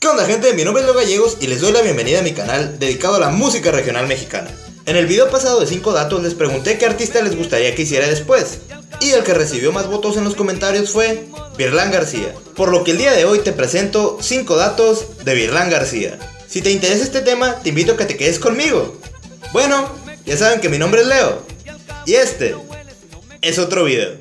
¿Qué onda, gente? Mi nombre es Leo Gallegos y les doy la bienvenida a mi canal dedicado a la música regional mexicana. En el video pasado de 5 datos les pregunté qué artista les gustaría que hiciera después, y el que recibió más votos en los comentarios fue Virlán García, por lo que el día de hoy te presento 5 datos de Virlán García. Si te interesa este tema, te invito a que te quedes conmigo. Bueno, ya saben que mi nombre es Leo, y este es otro video.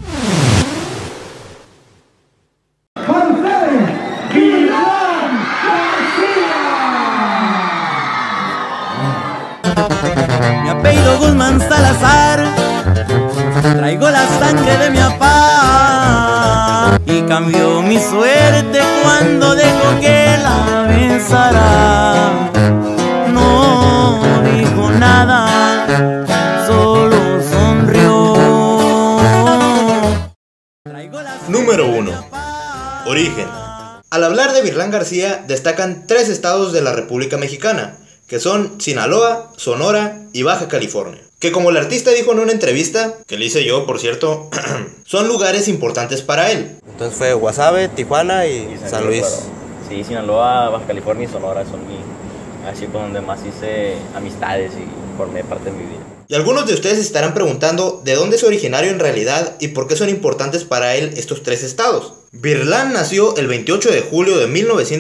Mi apellido Guzmán Salazar, traigo la sangre de mi papá y cambió mi suerte cuando dejó que la besara. No dijo nada, solo sonrió. Número 1. Origen. Al hablar de Virlán García destacan 3 estados de la República Mexicana, que son Sinaloa, Sonora y Baja California, que como el artista dijo en una entrevista, que le hice yo por cierto, son lugares importantes para él. Entonces fue Guasave, Tijuana y San Luis. Sí, Sinaloa, Baja California y Sonora son así por donde más hice amistades y formé parte de mi vida. Y algunos de ustedes estarán preguntando de dónde es originario en realidad y por qué son importantes para él estos 3 estados. Virlán nació el 28 de julio de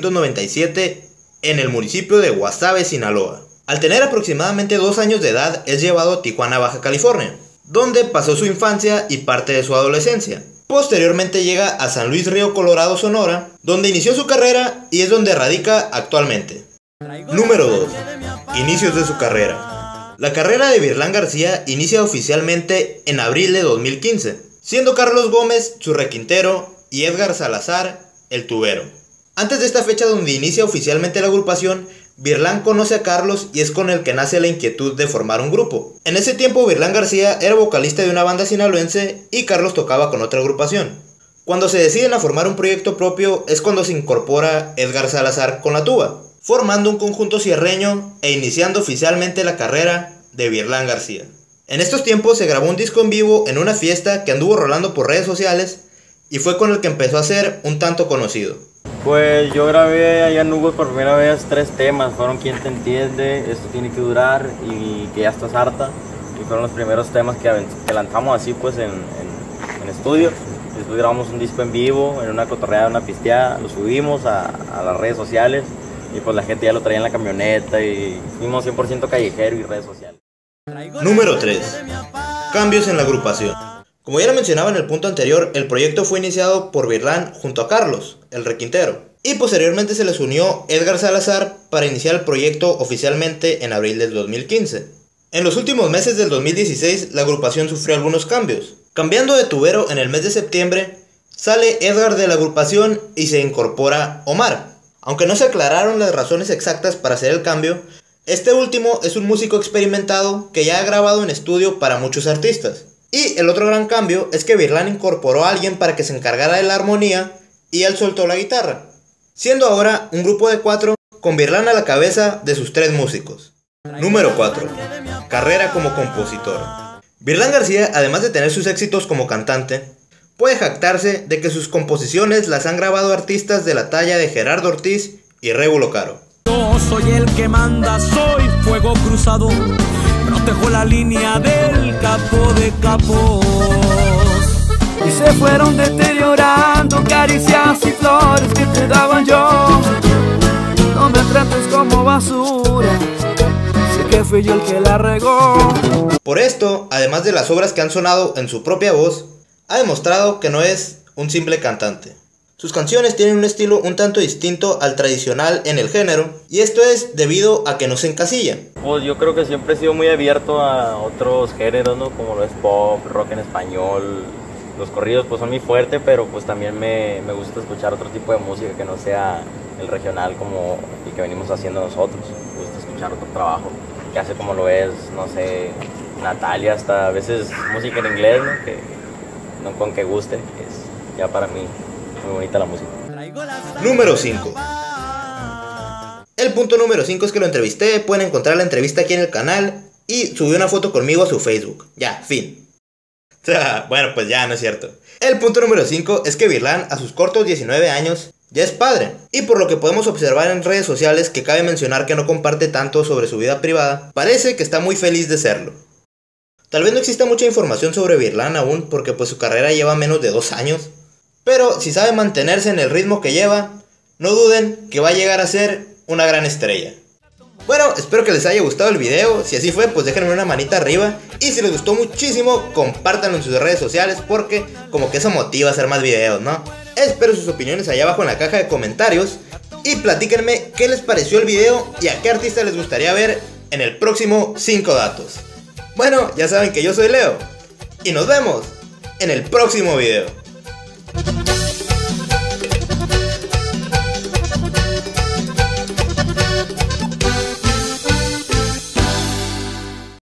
1997 en el municipio de Guasave, Sinaloa. Al tener aproximadamente 2 años de edad es llevado a Tijuana, Baja California, donde pasó su infancia y parte de su adolescencia. Posteriormente llega a San Luis Río Colorado, Sonora, donde inició su carrera y es donde radica actualmente. Número 2. Inicios de su carrera. La carrera de Virlán García inicia oficialmente en abril de 2015, siendo Carlos Gómez su requintero y Edgar Salazar el tubero. Antes de esta fecha donde inicia oficialmente la agrupación, Virlán conoce a Carlos y es con el que nace la inquietud de formar un grupo. En ese tiempo Virlán García era vocalista de una banda sinaloense y Carlos tocaba con otra agrupación. Cuando se deciden a formar un proyecto propio es cuando se incorpora Edgar Salazar con la tuba, formando un conjunto sierreño e iniciando oficialmente la carrera de Virlán García. En estos tiempos se grabó un disco en vivo en una fiesta que anduvo rolando por redes sociales y fue con el que empezó a ser un tanto conocido. Pues yo grabé allá en Hugo por primera vez 3 temas, fueron Quién te entiende, Esto tiene que durar y Que ya estás harta. Y fueron los primeros temas que lanzamos así pues en estudio. Después grabamos un disco en vivo, en una cotorreada, una pisteada, lo subimos a las redes sociales y pues la gente ya lo traía en la camioneta y fuimos 100% callejero y redes sociales. Número 3. Cambios en la agrupación. Como ya lo mencionaba en el punto anterior, el proyecto fue iniciado por Virlán junto a Carlos, el requintero, y posteriormente se les unió Edgar Salazar para iniciar el proyecto oficialmente en abril del 2015. En los últimos meses del 2016 la agrupación sufrió algunos cambios. Cambiando de tubero en el mes de septiembre, sale Edgar de la agrupación y se incorpora Omar. Aunque no se aclararon las razones exactas para hacer el cambio, este último es un músico experimentado que ya ha grabado en estudio para muchos artistas. Y el otro gran cambio es que Virlán incorporó a alguien para que se encargara de la armonía y él soltó la guitarra, siendo ahora un grupo de 4 con Virlán a la cabeza de sus 3 músicos. Número 4. Carrera como compositor. Virlán García, además de tener sus éxitos como cantante, puede jactarse de que sus composiciones las han grabado artistas de la talla de Gerardo Ortiz y Régulo Caro. Yo soy el que manda, soy fuego cruzado, protejo la línea del capo de capos. Y se fueron deteriorando caricias y flores que te daban yo. No me trates como basura, sé que fui yo el que la regó. Por esto, además de las obras que han sonado en su propia voz, ha demostrado que no es un simple cantante. Sus canciones tienen un estilo un tanto distinto al tradicional en el género, y esto es debido a que no se encasilla. Pues yo creo que siempre he sido muy abierto a otros géneros, ¿no? Como lo es pop, rock en español. Los corridos pues son muy fuerte, pero pues también me gusta escuchar otro tipo de música que no sea el regional como el que venimos haciendo nosotros. Me gusta escuchar otro trabajo que hace como lo es, no sé, Natalia, hasta a veces música en inglés, ¿no? Que no con que guste, es ya para mí muy bonita la música. Número 5. El punto número 5 es que lo entrevisté, pueden encontrar la entrevista aquí en el canal y subió una foto conmigo a su Facebook. Ya, fin. Bueno, pues ya, no es cierto. El punto número 5 es que Virlán, a sus cortos 19 años, ya es padre. Y por lo que podemos observar en redes sociales, que cabe mencionar que no comparte tanto sobre su vida privada, parece que está muy feliz de serlo. Tal vez no exista mucha información sobre Virlán aún, porque pues su carrera lleva menos de 2 años. Pero si sabe mantenerse en el ritmo que lleva, no duden que va a llegar a ser una gran estrella. Bueno, espero que les haya gustado el video. Si así fue, pues déjenme una manita arriba. Y si les gustó muchísimo, compártanlo en sus redes sociales, porque como que eso motiva a hacer más videos, ¿no? Espero sus opiniones allá abajo en la caja de comentarios. Y platíquenme qué les pareció el video y a qué artista les gustaría ver en el próximo 5 datos. Bueno, ya saben que yo soy Leo. Y nos vemos en el próximo video.